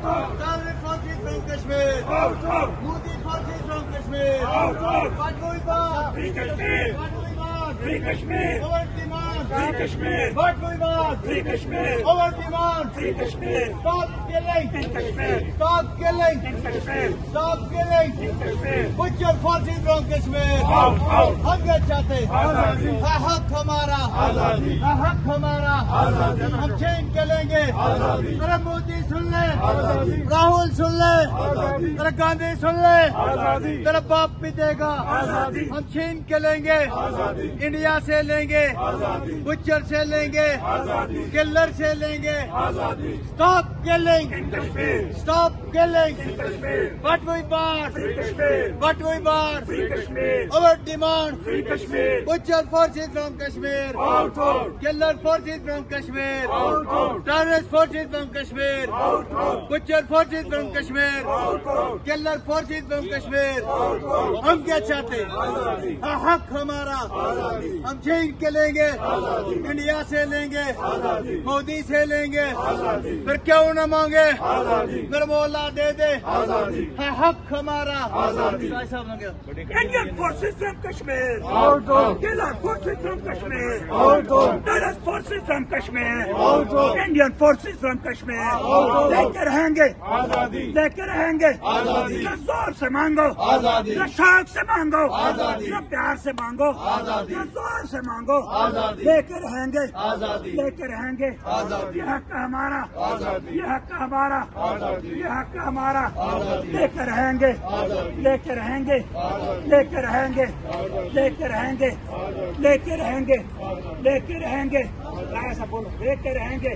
Target forces from Kashmir. Modi forces from Kashmir. What do we want? Free Kashmir. What do we want? Free Kashmir. Our demand. Free Kashmir. What do we want? Free Kashmir. Our demand. Free Kashmir. Stop killing. In Kashmir. Stop killing. In Kashmir. Stop killing. In Kashmir. Put your forces from Kashmir. Out. हम क्या चाहते हैं? आजादी। हक हमारा। आजादी। हक हमारा। आजादी। हम छीन के लेंगे। आजादी। तेरा मोदी सुन ले। आजादी। राहुल सुन ले। आजादी। तेरा गांधी सुन ले। आजादी। तेरा बाप भी देगा। आजादी। हम छीन के लेंगे। आजादी। इंडिया से लेंगे। आजादी। बुचर से लेंगे। आजादी। किलर से लेंगे। आजादी। Stop killing. In Kashmir. Stop killing. In Kashmir. What we want? Free Kashmir. What we want? Free Kashmir. Our demand. Free Kashmir. Butcher forces from Kashmir. Out. Killer forces from Kashmir. Out. Terrorist forces from Kashmir. Out. Butcher forces from Kashmir. Out. Killer forces from Kashmir. Out. हम क्या चाहते हैं? आजादी। हक हमारा। आजादी। हम छीन के लेंगे। आजादी। इंडिया से लेंगे। आजादी। मोदी से लेंगे। आजादी। फिर क्यों न मांगे? आजादी। मेरे मौला दे दे। आजादी। है हक हमारा। आजादी। ऐसा मांगे। Indian forces from Kashmir. Out. Killer forces from Kashmir. Out. Terrorist forces from Kashmir. Out. Indian forces from Kashmir. Out. लेके रहेंगे. आजादी। लेके रहेंगे. आजादी। न जोर से मांगो. आजादी। न शौक से मांगो. आजादी। न प्यार से मांगो. आजादी। न जोर से मांगो. आजादी। लेके रहेंगे. आजादी। लेके रहेंगे. आजादी। ये हक हमारा. आजादी। ये हक हमारा. आजादी। ये हक हमारा. आजादी। लेके रहेंगे. आजादी। लेके रहेंगे. आजादी। लेके रहेंगे. लेके रहेंगे. लेके रहेंगे. लेके रहेंगे. ऐसा बोलो. लेके रहेंगे.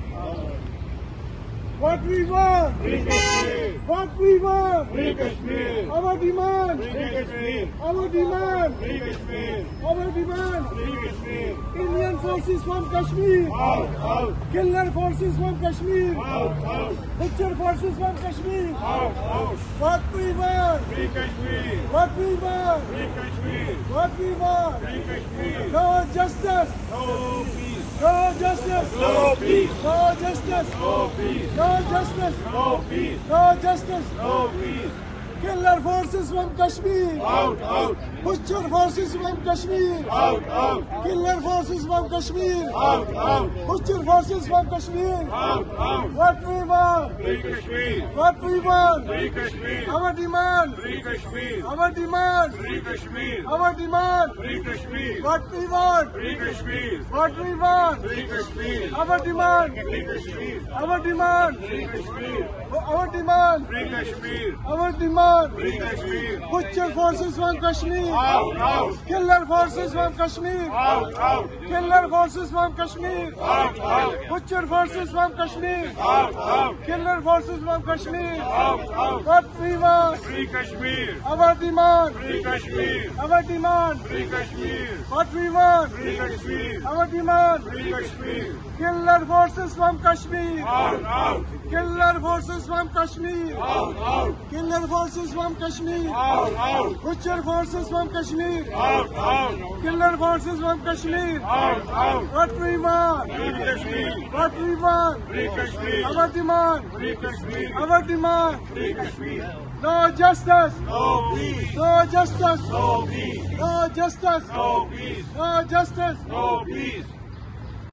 What we want? Free Kashmir. What we want? Free Kashmir. Our demand. Free Kashmir. Our demand. Free Kashmir. Our demand. Free Kashmir. Indian forces from Kashmir. Out. Killer forces from Kashmir. Out. Butcher forces from Kashmir. Out. What we want? Free Kashmir. What we want? Free Kashmir. What we want? Free Kashmir. No justice. No peace. No justice. No peace. No justice. No peace. No justice. No peace. No justice. No peace. Killer forces from Kashmir. Out. Butcher forces from Kashmir. Out. Killer forces from Kashmir. Out. Butcher forces from Kashmir. Out. What we want? Free Kashmir. What we want? Free Kashmir. Our demand. Free Kashmir. Our demand. Free Kashmir. Our demand. Free Kashmir. What we want? Free Kashmir. What we want? Free Kashmir. Our demand. Free Kashmir. Our demand. Free Kashmir. Our demand. Free Kashmir. Our demand. Free Kashmir. Butcher forces from Kashmir. Out. Killer forces from Kashmir. Out. Killer forces from Kashmir. Out. Butcher forces from Kashmir. Out. Killer forces from Kashmir. Out. What we want? Free Kashmir. Our demand. Free Kashmir. Our demand. Free Kashmir. What we want? Free Kashmir. Our demand. Free Kashmir. Killer forces from Kashmir. Out. Killer forces from Kashmir. Out. Killer forces from Kashmir. Out. Butcher forces from Kashmir. Out. Killer forces from Kashmir. Out. What we want? Free Kashmir. What we want? Free Kashmir. Our demand. Free Kashmir. Our demand. Free Kashmir. No justice. No peace. No justice. No peace. No justice. No peace. No justice. No peace.